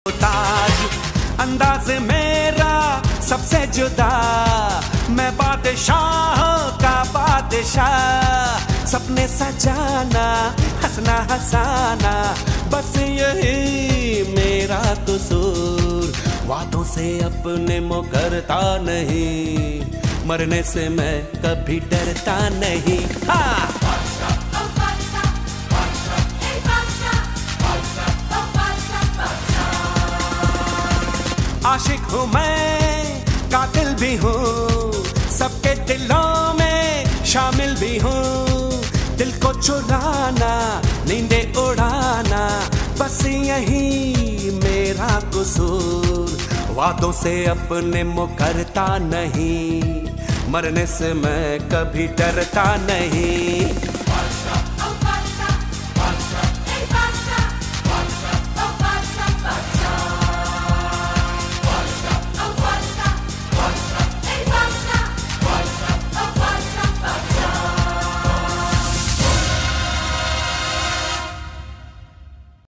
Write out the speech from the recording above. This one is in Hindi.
ताज अंदाज मेरा सबसे जुदा, मैं बादशाह का बादशाह। सपने सजाना, हंसना हंसाना, बस यही मेरा कसूर। वादों से अपने मुकरता नहीं, मरने से मैं कभी डरता नहीं। हाँ आशिक हूँ मैं, कातिल भी हूँ, सबके दिलों में शामिल भी हूँ। दिल को चुराना, नींदे उड़ाना, बस यही मेरा कसूर। वादों से अपने मुकरता नहीं, मरने से मैं कभी डरता नहीं।